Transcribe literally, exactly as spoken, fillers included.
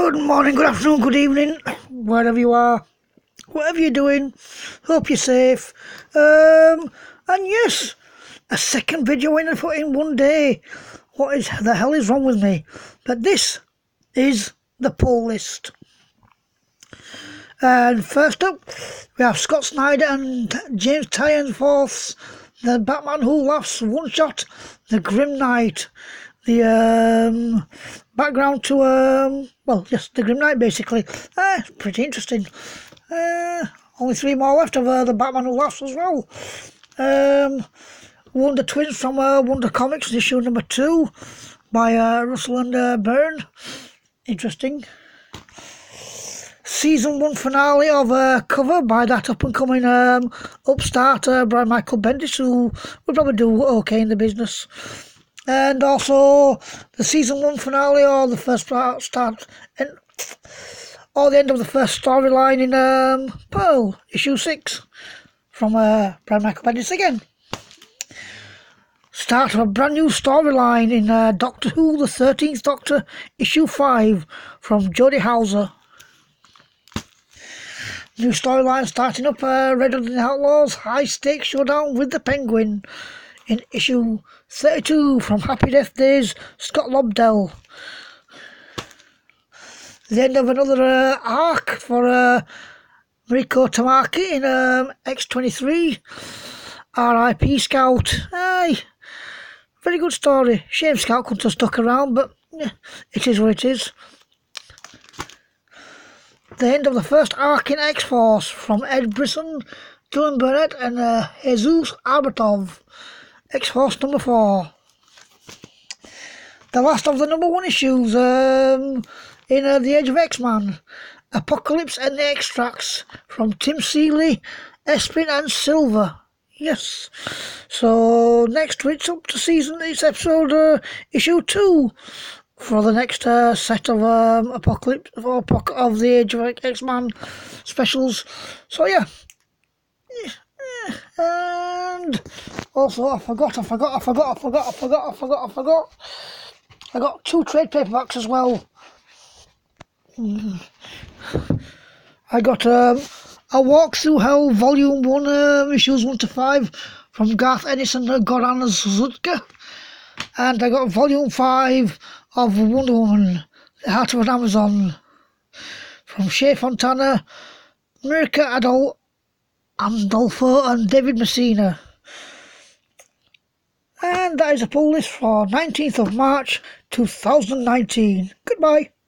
Good morning, good afternoon, good evening, wherever you are, whatever you're doing, hope you're safe. Um, and yes, a second video in in one day. What is the hell is wrong with me? But this is the poll list. And first up, we have Scott Snyder and James Tynion fourths, the Batman Who Laughs one shot, the Grim Knight, the um, background to, um, well, just the Grim Knight basically. Uh, it's pretty interesting. Uh, only three more left of uh, the Batman Who Laughs as well. Um, Wonder Twins from uh, Wonder Comics, issue number two by uh, Russell and uh, Byrne. Interesting. Season one finale of a cover by that up-and-coming um, upstart uh, Brian Michael Bendis, who will probably do okay in the business. And also the season one finale, or the first start, start and, or the end of the first storyline in um, Pearl, issue six, from uh, Brian Michael Bendis again. Start of a brand new storyline in uh, Doctor Who, the thirteenth Doctor, issue five, from Jodie Hauser. New storyline starting up, uh, Red Under the Outlaws, high stakes showdown with the Penguin, in issue thirty-two, from Happy Death Days, Scott Lobdell. The end of another uh, arc for uh, Mariko Tamaki in um, X twenty-three, R I P Scout. Aye, very good story. Shame Scout couldn't have stuck around, but yeah, it is what it is. The end of the first arc in X-Force from Ed Brisson, Dylan Burnett and uh, Jesus Albertov. X-Force number four. The last of the number one issues um, in uh, The Age of X-Man. Apocalypse and the Extracts from Tim Seeley, Espin and Silver. Yes. So next week's up to season, it's episode uh, issue two. For the next uh, set of um, Apocalypse of, of the Age of X-Man specials. So yeah. And also I forgot, I forgot, I forgot, I forgot, I forgot, I forgot, I forgot. I got two trade paperbacks as well. I got um, A Walk Through Hell Volume one, um, issues one to five from Garth Ennis and Goran Zuzka. And I got Volume five of Wonder Woman, The Heart of an Amazon, from Shea Fontana, Mirka Adol, Andolfo and David Messina. And that is a poll list for nineteenth of March two thousand nineteen. Goodbye.